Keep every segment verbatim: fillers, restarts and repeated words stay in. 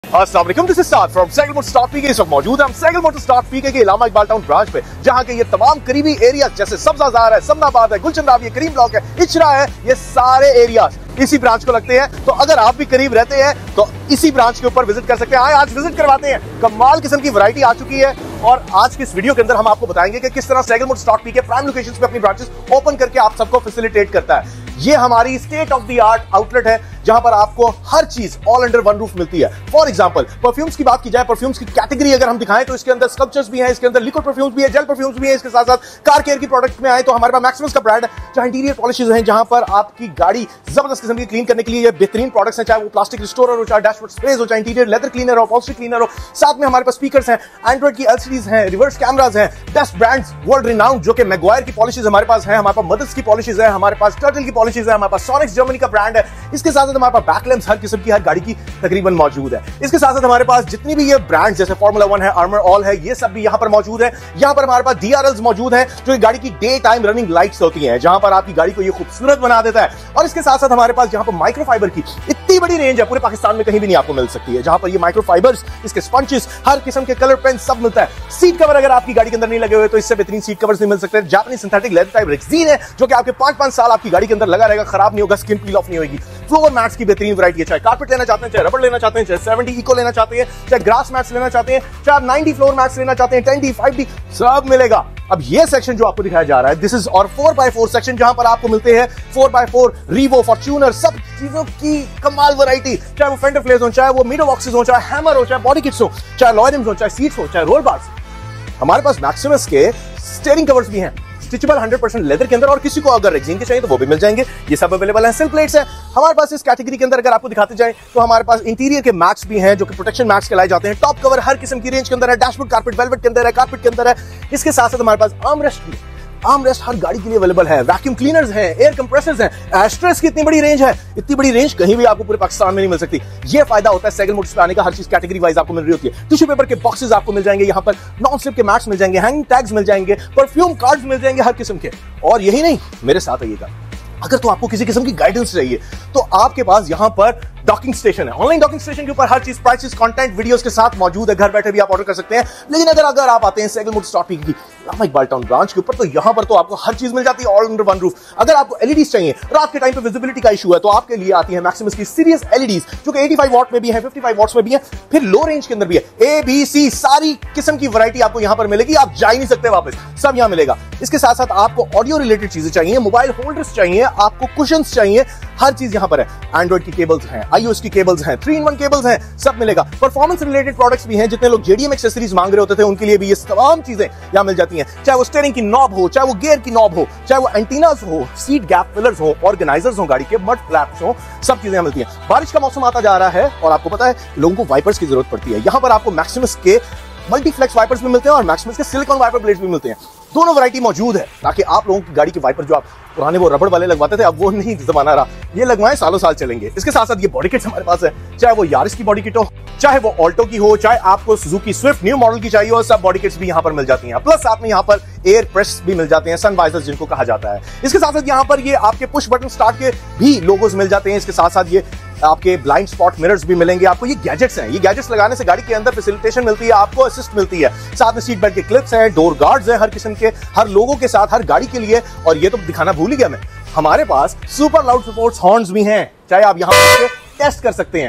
अस्सलाम वालेकुम, this is Saad from cycle motor stock PK. इस वक्त मौजूद है हम साइकिल मोटर स्टॉक पीके के इलामा इकबाल टाउन ब्रांच पे, जहां के ये तमाम करीबी एरिया जैसे सब्जाजार है, समनाबाद है, गुलशन रावी है, करीम ब्लॉक है, इचरा है, ये सारे एरिया इसी ब्रांच को लगते हैं। तो अगर आप भी करीब रहते हैं तो इसी ब्रांच के ऊपर विजिट कर सकते हैं। आए आज विजिट करवाते हैं। कमाल किस्म की वैरायटी आ चुकी है और आज की इस वीडियो के अंदर हम आपको बताएंगे कि किस तरह cycle motor stock PK prime locations पे अपनी ब्रांचेस ओपन करके आप सबको फैसिलिटेट करता है। ये हमारी state of the art outlet है जहां पर आपको हर चीज ऑल अंडर वन रूफ मिलती है। फॉर एग्जांपल परफ्यूम्स की बात की जाए, परफ्यूम्स की कैटेगरी अगर हम दिखाएं तो इसके अंदर स्कल्पचर्स भी हैं, इसके अंदर लिक्विड परफ्यूम्स भी है, जेल परफ्यूम्स भी है। इसके साथ साथ कार केयर की प्रोडक्ट में आए तो हमारे पास मैक्सिमस का ब्रांड है, जहां इंटीरियर पॉलिशेज हैं, जहां पर आपकी गाड़ी जबरदस्त किस्म की क्लीन करने के लिए ये बेहतरीन प्रोडक्ट्स हैं, चाहे वो प्लास्टिक रिस्टोरर हो, चाहे डैशबोर्ड स्प्रेज हो, चाहे इंटीरियर लेदर क्लीनर हो, अपॉल्स्ट्री क्लीनर हो। साथ में हमारे पास स्पीकर्स हैं, एंड्रॉइड की एलसीडीज हैं, रिवर्स कैमराज हैं, बेस्ट ब्रांड्स वर्ल्ड रिनाउंड जो कि मैग्वायर की पॉलिशेज हमारे पास हैं, हमारे पास मदर्स की पॉलिशेज है, हमारे पास टर्टल की पॉलिशेज है, हमारे पास सोनिक्स जर्मनी का ब्रांड है। इसके साथ साथ हमारे पास बैक लैंप्स हर किस्म की हर गाड़ी की तकरीबन मौजूद है। इसके साथ साथ हमारे पास जितनी भी ये ब्रांड्स जैसे फार्मूला वन है, आर्मर ऑल है, ये सब भी यहां पर मौजूद है। यहां पर हमारे पास डीआरएल्स मौजूद है जो गाड़ी की डे टाइम रनिंग लाइट्स होती हैं, जहां पर आपकी गाड़ी को ये खूबसूरत बना देता है। और इसके साथ साथ हमारे पास यहां पर माइक्रोफाइबर की इतनी बड़ी रेंज है, पूरे पाकिस्तान में कहीं भी नहीं आपको मिल सकती है, जहां पर ये माइक्रोफाइबर्स, इसके स्पंचेस, हर किस्म के कलर पेन सब मिलता है। सीट कवर अगर आपकी गाड़ी के अंदर नहीं लगे हुए तो इससे बेहतरीन सीट कवर्स नहीं मिल सकते। जापानी सिंथेटिक लेदर टाइप रेक्सीन है जो कि आपके पांच पांच साल आपकी गाड़ी के अंदर लगा रहेगा, खराब नहीं होगा, स्किन पील ऑफ नहीं होगी। फ्लोर मैट्स की बेहतरीन वैरायटी है, चाहे कारपेट लेना चाहते हैं, चाहे रबड़ लेना चाहते हैं, चाहे सेवेंटी इको लेना चाहते हैं, चाहे ग्रास मैट्स लेना चाहते हैं, चाहे आप नाइंटी फ्लोर मैट्स लेना चाहते हैं, टेन डी, फाइव डी सब मिलेगा। अब ये सेक्शन जो आपको दिखाया जा रहा है this is our four by four section, जहां पर आपको मिलते हैं four by four Revo, Fortuner, सब चीजों की कमाल वैरायटी, चाहे वो फेंडर फ्लेयर्स हो, चाहे वो मीटर बॉक्सेस हो, चाहे हैमर हो, चाहे बॉडी किट्स हो, चाहे लॉयरिम्स हो, चाहे सीट्स हो, चाहे रोल बार्स। हमारे पास मैक्सिमस के स्टीयरिंग कवर्स भी हैं, स्टिचेबल हंड्रेड परसेंट लेदर के अंदर, और किसी को अगर रेक्सीन के चाहिए तो वो भी मिल जाएंगे। ये सब अवेलेबल है। सिल प्लेट्स है हमारे पास इस कैटेगरी के अंदर। अगर आपको दिखाते जाएं तो हमारे पास इंटीरियर के मैट्स भी हैं जो कि प्रोटेक्शन मैट्स कहलाए जाते हैं। टॉप कवर हर किस्म की रेंज के अंदर है, डैशबोर्ड कारपेट वेलवेट के अंदर है, कारपेट के अंदर है। इसके साथ साथ हमारे पास आर्मरेस्ट भी, आर्मरेस्ट हर गाड़ी के लिए अवेलेबल है। वैक्यूम क्लीनर्स हैं, एयर कंप्रेसर्स हैं, एस्ट्रेस की इतनी बड़ी रेंज है, इतनी बड़ी रेंज कहीं भी आपको पूरे पाकिस्तान में नहीं मिल सकती। ये फायदा होता है साइकिल मोटर्स पे आने का, हर चीज कैटेगरी वाइज आपको मिल रही होती है। टिश्यू पेपर के बॉक्सेस आपको मिल जाएंगे, यहाँ पर नॉन स्लिप के मैट्स मिल जाएंगे, हैंगिंग टैग्स मिल जाएंगे, परफ्यूम कार्ड्स मिल जाएंगे हर किस्म के। और यही नहीं, मेरे साथ आइएगा, अगर तो आपको किसी किस्म की गाइडेंस चाहिए तो आपके पास यहां पर डॉकिंग स्टेशन है। ऑनलाइन डॉकिंग स्टेशन के ऊपर हर चीज प्राइसेस, कंटेंट, वीडियोस के साथ मौजूद है। घर बैठे भी आप ऑर्डर कर सकते हैं। लेकिन अगर अगर आप आते हैं साइकिल मोटर स्टॉक पीके की इलामा इकबाल टाउन ब्रांच के ऊपर तो यहां पर तो आपको हर चीज मिल जाती है ऑल अंडर वन रूफ। अगर आपको एलईडीज चाहिए, रात के टाइम पे विजिबिलिटी का इशू है, तो आपके लिए आती है मैक्सिमस की सीरियस एलईडीज जो कि पचासी वॉट में भी है, पचपन वॉट्स में भी है, फिर लो रेंज के अंदर भी है। ए बी सी सारी किस्म की वैरायटी आपको यहां पर मिलेगी, आप जा ही नहीं सकते वापस, सब यहां मिलेगा। इसके साथ साथ आपको ऑडियो रिलेटेड चीजें चाहिए, मोबाइल होल्डर्स चाहिए, आपको कुशन्स चाहिए, हर चीज यहां पर है। एंड्रॉइड की केबल्स हैं, आईओएस की केबल्स हैं, थ्री इन वन केबल्स हैं, सब मिलेगा। परफॉर्मेंस रिलेटेड प्रोडक्ट्स भी हैं, जितने लोग जेडीएम एक्सेसरीज मांग रहे होते थे उनके लिए भी ये तमाम चीजें यहां मिल जाती हैं। चाहे वो स्टीयरिंग की नॉब हो, चाहे वो गियर की नॉब हो, चाहे वो एंटीनास हो, सीट गैप फिलर्स हो, ऑर्गेनाइजर्स हो, गाड़ी के मड फ्लैप्स हो, सब चीजें मिलती हैं। बारिश का मौसम आता जा रहा है और आपको पता है लोगों को वाइपर्स की जरूरत पड़ती है। यहां पर आपको मैक्सिमस के मल्टीफ्लेक्स वाइपर्स भी मिलते हैं और मैक्सिमस के सिलिकॉन वाइपर ब्लेड्स भी मिलते हैं। दोनों वैरायटी मौजूद है ताकि आप लोगों की गाड़ी के वाइपर जो आप पुराने वो रबड़ वाले लगवाते थे, अब वो नहीं जमाना रहा, ये लगवाएं सालों साल चलेंगे। इसके साथ साथ ये बॉडी किट्स हमारे पास है, चाहे वो यारिस की बॉडी किट हो, चाहे वो ऑल्टो की हो, चाहे आपको सुजुकी स्विफ्ट न्यू मॉडल की चाहिए हो, सब बॉडी किट्स भी यहाँ पर मिल जाती हैं। प्लस साथ में यहाँ पर एयर प्रेस भी मिल जाते हैं, सन वाइजर्स जिनको कहा जाता है। इसके साथ साथ यहाँ पर ये आपके पुश बटन स्टार्ट के भी लोगोज मिल जाते हैं। इसके साथ साथ ये आपके ब्लाइंड स्पॉट मिरर्स भी मिलेंगे आपको। ये गैजेट्स हैं, ये गैजेट्स लगाने से गाड़ी के अंदर फैसिलिटेशन मिलती है, आपको असिस्ट मिलती है। साथ में सीट बेल्ट के क्लिप्स हैं, डोर गार्ड्स हैं हर किस्म के, हर लोगों के साथ, हर गाड़ी के लिए। और ये तो दिखाना भूल ही गया मैं, हमारे पास सुपर लाउड सपोर्ट्स हॉर्न्स भी हैं, चाहे आप यहां पर टेस्ट कर सकते हैं।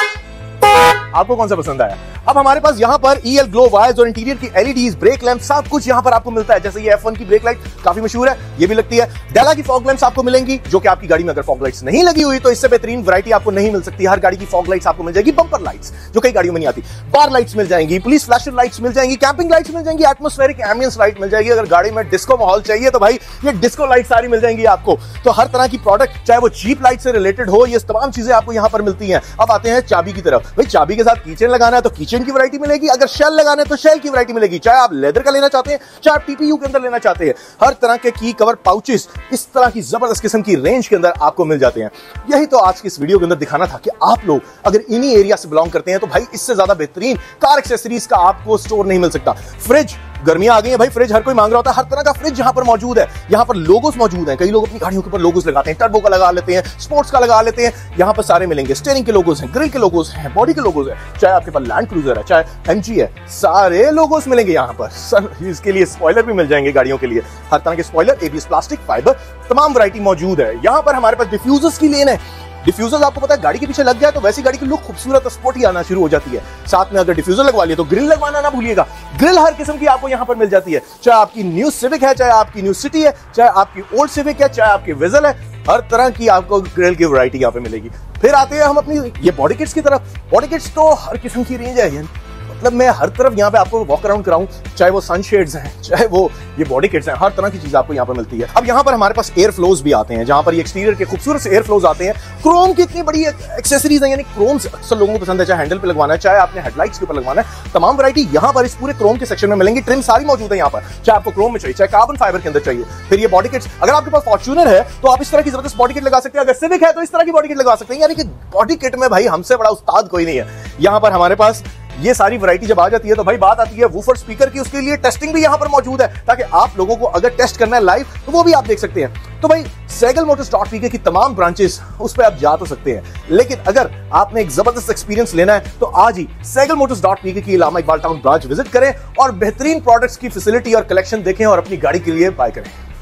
आपको कौन सा पसंद आया? अब हमारे पास यहाँ पर ईएल ग्लो वायर्स और इंटीरियर की एलईडीज, ब्रेक लैंप, सब कुछ यहाँ पर आपको मिलता है। जैसे ये एफ वन की ब्रेक लाइट काफी मशहूर है, ये भी लगती है। डेला की फॉग लैंप्स आपको मिलेंगी, जो कि आपकी गाड़ी में अगर फॉग लाइट्स नहीं लगी हुई तो इससे बेहतरीन वैरायटी आपको नहीं मिल सकती। हर गाड़ी की फॉग लाइट्स आपको मिल जाएगी, बम्पर लाइट्स जो कई गाड़ियों में नहीं आती, बार लाइट्स मिल जाएंगी, पुलिस फ्लैशर लाइट्स मिल जाएंगी, कैंपिंग लाइट्स मिल जाएंगी, एटमॉस्फेरिक एम्बियंस लाइट मिल जाएगी। अगर गाड़ी में डिस्को माहौल चाहिए तो भाई ये डिस्को लाइट सारी मिल जाएंगी आपको। तो हर तरह की प्रोडक्ट, चाहे वो चीप लाइट से रिलेटेड हो, ये तमाम चीजें आपको यहाँ पर मिलती हैं। अब आते हैं चाबी की तरफ। भाई चाबी के साथ कीचेन लगाना है तो कीचेन की वैरायटी मिलेगी, अगर शेल लगाना है तो शेल की वैरायटी मिलेगी, चाहे आप लेदर का लेना चाहते हैं, चाहे आप टीपीयू के अंदर लेना चाहते हैं। हर तरह के की कवर पाउचेस इस तरह की जबरदस्त किस्म की रेंज के अंदर आपको मिल जाते हैं। यही तो आज की इस वीडियो के अंदर दिखाना था कि आप लोग अगर इन्हीं एरिया से बिलोंग करते हैं तो भाई इससे ज्यादा बेहतरीन कार एक्सेसरीज का आपको स्टोर नहीं मिल सकता। फ्रिज, गर्मियां आ गई हैं भाई, फ्रिज हर कोई मांग रहा होता है, हर तरह का फ्रिज यहां पर मौजूद है। यहां पर लोगोस मौजूद हैं, कई लोग अपनी गाड़ियों के ऊपर लोगोस लगाते हैं, टर्बो का लगा लेते हैं, स्पोर्ट्स का लगा लेते हैं। यहां पर सारे मिलेंगे, स्टीयरिंग के लोगोस हैं, ग्रिल के लोगोस हैं, बॉडी के लोगोस हैं, चाहे आपके पास लैंड क्रूजर है, चाहे एमजी है, सारे लोगोस मिलेंगे यहां पर। सर इसके लिए स्पॉइलर भी मिल जाएंगे गाड़ियों के लिए, हर तरह के स्पॉइलर, एबीएस प्लास्टिक, फाइबर, तमाम वैरायटी मौजूद है। यहां पर हमारे पास डिफ्यूजर्स की लेन है। डिफ्यूजर्स आपको पता है गाड़ी के पीछे लग जाए तो वैसी गाड़ी की लुक खूबसूरत स्पोर्टी आना शुरू हो जाती है। साथ में अगर डिफ्यूजर लगवा लिए तो ग्रिल लगवाना ना भूलिएगा। ग्रिल हर किस्म की आपको यहां पर मिल जाती है, चाहे आपकी न्यू सिविक है, चाहे आपकी न्यू सिटी है, चाहे आपकी ओल्ड सिविक है, चाहे आपकी विजल है, हर तरह की आपको ग्रिल की वैरायटी यहां पे मिलेगी। फिर आते हैं हम अपनी ये बॉडी किट्स की तरफ। बॉडी किट्स तो हर किस्म की रेंज है, मतलब मैं हर तरफ यहाँ पे आपको वॉक अराउंड कराऊं, चाहे वो सनशेड्स हैं, चाहे वो ये बॉडी किट्स हैं, हर तरह की चीज आपको यहाँ पर मिलती है। अब यहाँ पर हमारे पास एयर फ्लोज भी आते हैं, जहाँ पर ये एक्सटीरियर के खूबसूरत से एयर फ्लोज आते हैं। क्रोम की इतनी बड़ी एक्सेसरीज है, यानी क्रोम अक्सर लोगों को पसंद है, चाहे हैंडल पे लगवाना है, चाहे आपने हेडलाइट्स के ऊपर लगवाना है, तमाम वैरायटी यहाँ पर इस पूरे क्रोम के सेक्शन में मिलेंगी। ट्रिम सारी मौजूद है यहाँ पर, चाहे आपको क्रोम में चाहिए, चाहे कार्बन फाइबर के अंदर चाहिए। फिर ये बॉडी किट्स, अगर आपके पास फॉर्च्यूनर है तो आप इस तरह की जबरदस्त बॉडी किट लगा सकते हैं, अगर सिविक है तो इस तरह की बॉडी किट लगा सकते हैं। यानी कि बॉडी किट में भाई हमसे बड़ा उस्ताद कोई नहीं है। यहाँ पर हमारे पास ये सारी वैरायटी जब आ जाती है तो भाई बात आती है वूफर स्पीकर की, उसके लिए टेस्टिंग भी यहां पर मौजूद है, ताकि आप लोगों को अगर टेस्ट करना है लाइव तो वो भी आप देख सकते हैं। तो भाई सैगल मोटर्स डॉट पीके की तमाम ब्रांचेस, उस पर आप जा तो सकते हैं, लेकिन अगर आपने एक जबरदस्त एक्सपीरियंस लेना है तो आज ही सैगल मोटर्स डॉट पीके की Allama Iqbal town branch visit करें और बेहतरीन प्रोडक्ट्स की फैसिलिटी और कलेक्शन देखें और अपनी गाड़ी के लिए बाय करें।